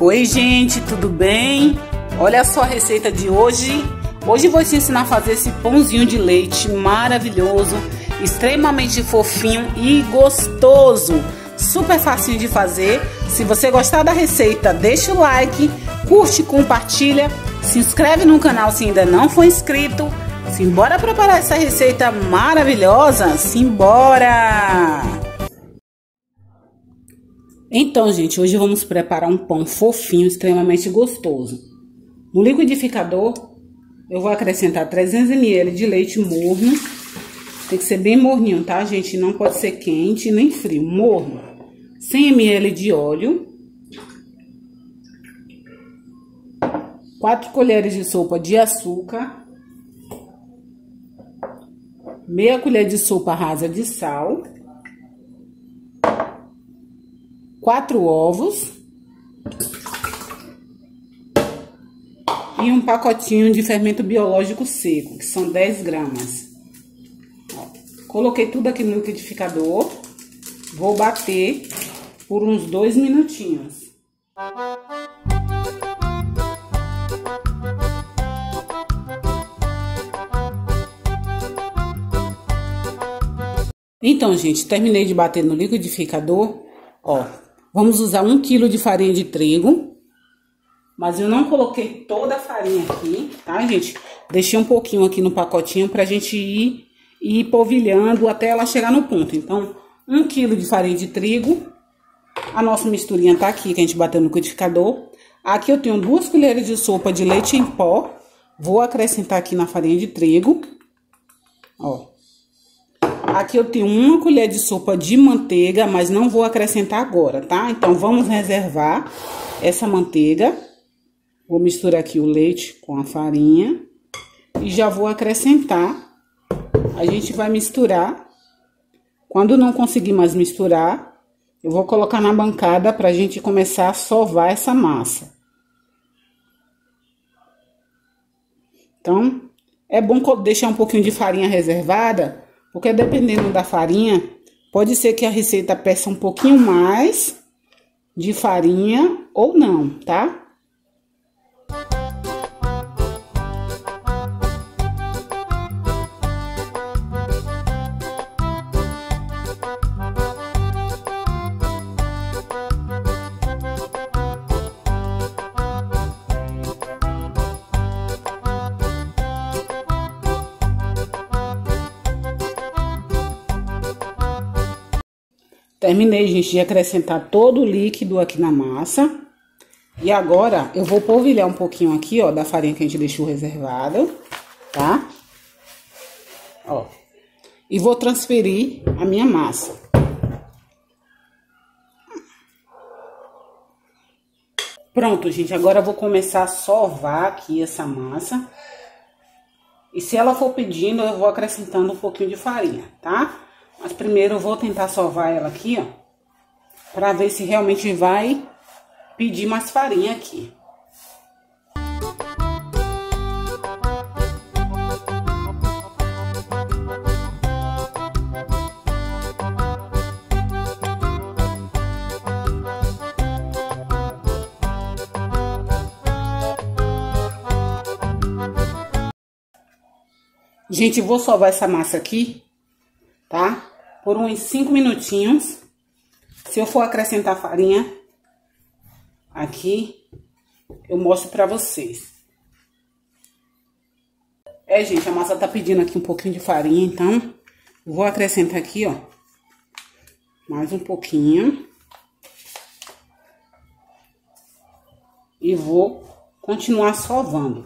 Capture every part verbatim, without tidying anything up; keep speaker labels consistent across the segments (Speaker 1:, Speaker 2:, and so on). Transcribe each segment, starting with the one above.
Speaker 1: Oi gente, tudo bem? Olha só a receita de hoje. Hoje vou te ensinar a fazer esse pãozinho de leite maravilhoso, extremamente fofinho e gostoso. Super facinho de fazer. Se você gostar da receita, deixa o like, curte, compartilha, se inscreve no canal se ainda não for inscrito. Simbora preparar essa receita maravilhosa? Simbora! Então, gente, hoje vamos preparar um pão fofinho, extremamente gostoso. No liquidificador, eu vou acrescentar trezentos mililitros de leite morno. Tem que ser bem morninho, tá, gente? Não pode ser quente nem frio, morno. cem mililitros de óleo. quatro colheres de sopa de açúcar. Meia colher de sopa rasa de sal. Quatro ovos e um pacotinho de fermento biológico seco, que são dez gramas. Ó, coloquei tudo aqui no liquidificador, vou bater por uns dois minutinhos. Então, gente, terminei de bater no liquidificador, ó. Vamos usar um quilo de farinha de trigo, mas eu não coloquei toda a farinha aqui, tá, gente? Deixei um pouquinho aqui no pacotinho pra gente ir, ir polvilhando até ela chegar no ponto. Então, um quilo de farinha de trigo, a nossa misturinha tá aqui, que a gente bateu no liquidificador. Aqui eu tenho duas colheres de sopa de leite em pó, vou acrescentar aqui na farinha de trigo, ó. Aqui eu tenho uma colher de sopa de manteiga, mas não vou acrescentar agora, tá? Então, vamos reservar essa manteiga. Vou misturar aqui o leite com a farinha e já vou acrescentar. A gente vai misturar. Quando não conseguir mais misturar, eu vou colocar na bancada pra gente começar a sovar essa massa. Então, é bom deixar um pouquinho de farinha reservada, porque dependendo da farinha, pode ser que a receita peça um pouquinho mais de farinha ou não, tá? Terminei, gente, de acrescentar todo o líquido aqui na massa. E agora, eu vou polvilhar um pouquinho aqui, ó, da farinha que a gente deixou reservada, tá? Ó. E vou transferir a minha massa. Pronto, gente, agora eu vou começar a sovar aqui essa massa. E se ela for pedindo, eu vou acrescentando um pouquinho de farinha, tá? Mas primeiro eu vou tentar sovar ela aqui, ó, pra ver se realmente vai pedir mais farinha aqui. Gente, vou sovar essa massa aqui, tá? Por uns cinco minutinhos. Se eu for acrescentar farinha aqui, eu mostro pra vocês. É, gente, a massa tá pedindo aqui um pouquinho de farinha, então vou acrescentar aqui, ó, mais um pouquinho. E vou continuar sovando.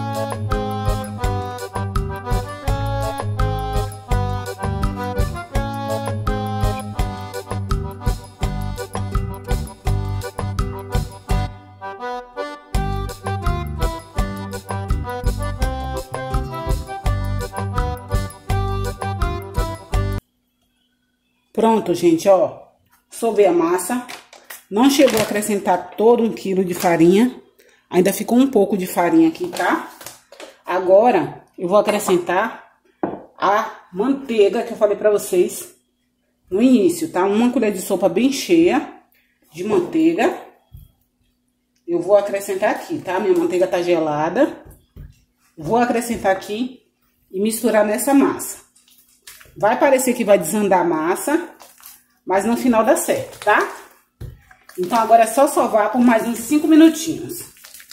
Speaker 1: Pronto, gente, ó, sovei a massa, não chegou a acrescentar todo um quilo de farinha, ainda ficou um pouco de farinha aqui, tá? Agora, eu vou acrescentar a manteiga que eu falei pra vocês no início, tá? Uma colher de sopa bem cheia de manteiga. eu vou acrescentar aqui, tá? Minha manteiga tá gelada. Vou acrescentar aqui e misturar nessa massa. Vai parecer que vai desandar a massa, mas no final dá certo, tá? Então agora é só sovar por mais uns cinco minutinhos.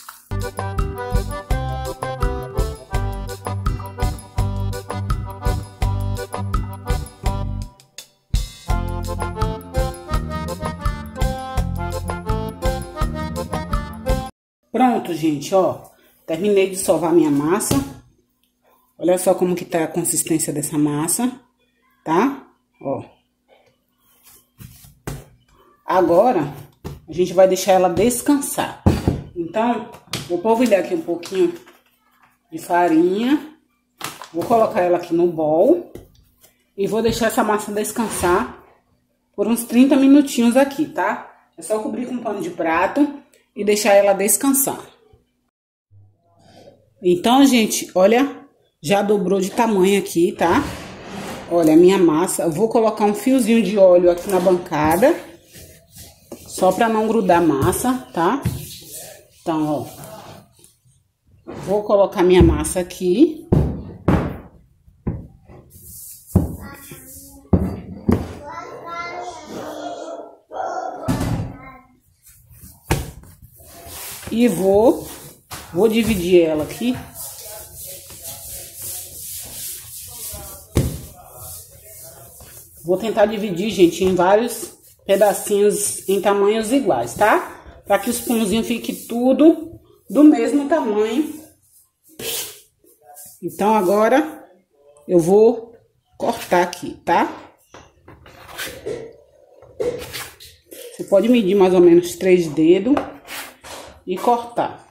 Speaker 1: Pronto, gente, ó. Terminei de sovar minha massa. Olha só como que tá a consistência dessa massa, tá? Ó. Agora, a gente vai deixar ela descansar. Então, vou polvilhar aqui um pouquinho de farinha. Vou colocar ela aqui no bowl. E vou deixar essa massa descansar por uns trinta minutinhos aqui, tá? É só cobrir com um pano de prato e deixar ela descansar. Então, gente, olha, já dobrou de tamanho aqui, tá? Olha a minha massa. Eu vou colocar um fiozinho de óleo aqui na bancada, só pra não grudar a massa, tá? Então, ó, vou colocar minha massa aqui. E vou, vou dividir ela aqui. Vou tentar dividir, gente, em vários pedacinhos em tamanhos iguais, tá? Para que os pãozinhos fiquem tudo do mesmo tamanho. Então, agora eu vou cortar aqui, tá? Você pode medir mais ou menos três dedos e cortar.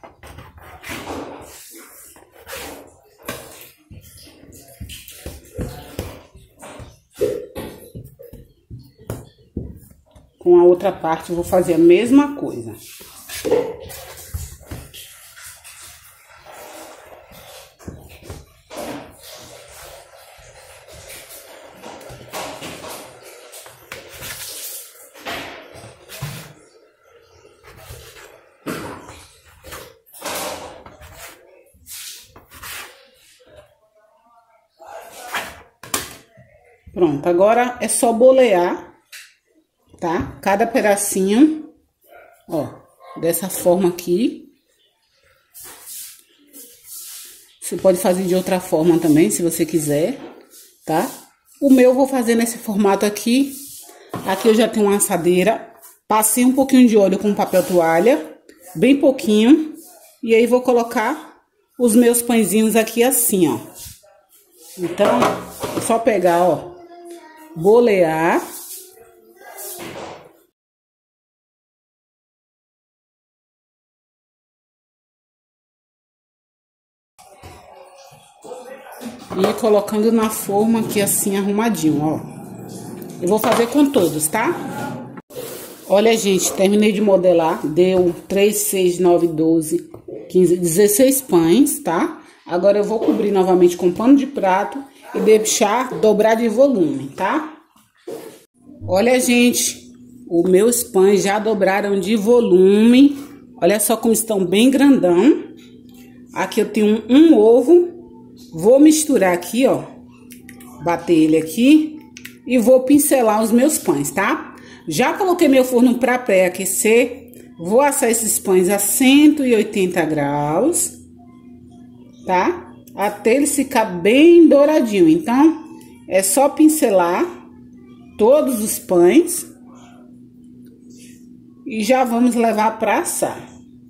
Speaker 1: Com a outra parte eu vou fazer a mesma coisa. Pronto, agora é só bolear, tá? Cada pedacinho, ó, dessa forma aqui. Você pode fazer de outra forma também, se você quiser, tá? O meu eu vou fazer nesse formato aqui. Aqui eu já tenho uma assadeira. Passei um pouquinho de óleo com papel toalha, bem pouquinho. E aí vou colocar os meus pãezinhos aqui assim, ó. Então, é só pegar, ó, bolear. E ir colocando na forma aqui assim, arrumadinho, ó. Eu vou fazer com todos, tá? Olha, gente, terminei de modelar. Deu três, seis, nove, doze, quinze, dezesseis pães, tá? Agora eu vou cobrir novamente com pano de prato e deixar dobrar de volume, tá? Olha, gente, os meus pães já dobraram de volume. Olha só como estão bem grandão. Aqui eu tenho um, um ovo. Vou misturar aqui, ó. Bater ele aqui. E vou pincelar os meus pães, tá? Já coloquei meu forno para pré-aquecer. Vou assar esses pães a cento e oitenta graus, tá? Até eles ficar bem douradinho. Então, é só pincelar todos os pães. E já vamos levar para assar.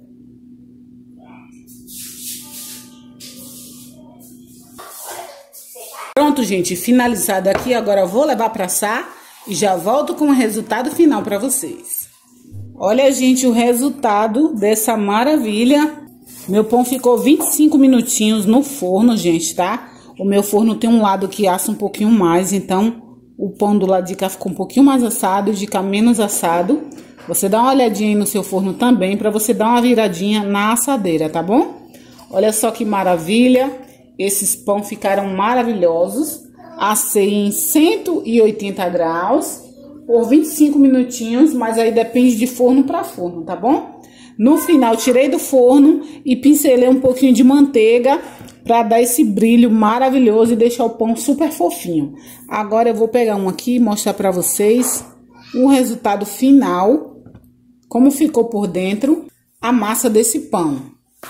Speaker 1: Pronto, gente, finalizado aqui. Agora eu vou levar para assar e já volto com o resultado final para vocês. Olha, gente, o resultado dessa maravilha. Meu pão ficou vinte e cinco minutinhos no forno, gente, tá? O meu forno tem um lado que assa um pouquinho mais, então o pão do lado de cá ficou um pouquinho mais assado e de cá menos assado. Você dá uma olhadinha aí no seu forno também, para você dar uma viradinha na assadeira, tá bom? Olha só que maravilha. Esses pão ficaram maravilhosos. Assei em cento e oitenta graus por vinte e cinco minutinhos, mas aí depende de forno para forno, tá bom? No final, tirei do forno e pincelei um pouquinho de manteiga para dar esse brilho maravilhoso e deixar o pão super fofinho. Agora eu vou pegar um aqui e mostrar para vocês o resultado final, como ficou por dentro a massa desse pão.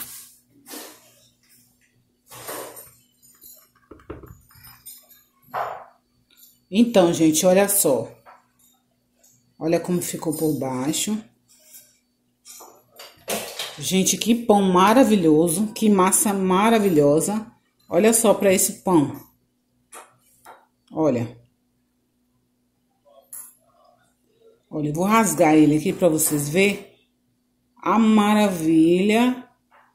Speaker 1: Então, gente, olha só. Olha como ficou por baixo. Gente, que pão maravilhoso, que massa maravilhosa. Olha só para esse pão. Olha. Olha, eu vou rasgar ele aqui para vocês verem a maravilha.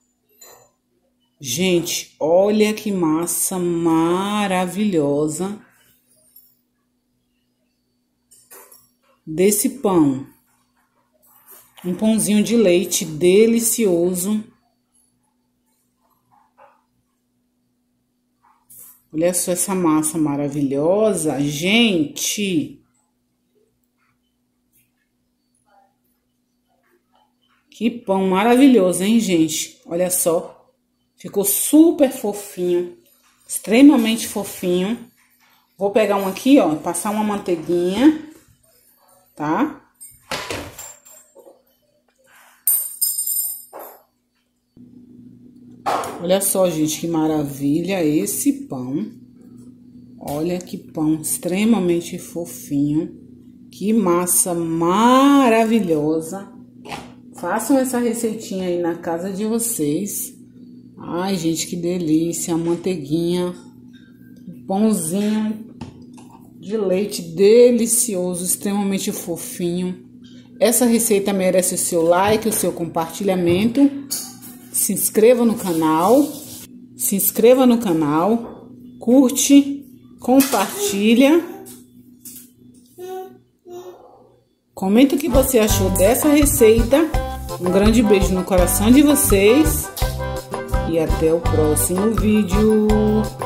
Speaker 1: Gente, olha que massa maravilhosa desse pão. Um pãozinho de leite delicioso. Olha só essa massa maravilhosa, gente. Que pão maravilhoso, hein, gente? Olha só. Ficou super fofinho, extremamente fofinho. Vou pegar um aqui, ó, passar uma manteiguinha, tá? Olha só, gente, que maravilha esse pão. Olha que pão extremamente fofinho. Que massa maravilhosa. Façam essa receitinha aí na casa de vocês. Ai, gente, que delícia. A manteiguinha. Um pãozinho de leite delicioso, extremamente fofinho. Essa receita merece o seu like, o seu compartilhamento. Se inscreva no canal, se inscreva no canal, curte, compartilha. Comenta o que você achou dessa receita. Um grande beijo no coração de vocês e até o próximo vídeo.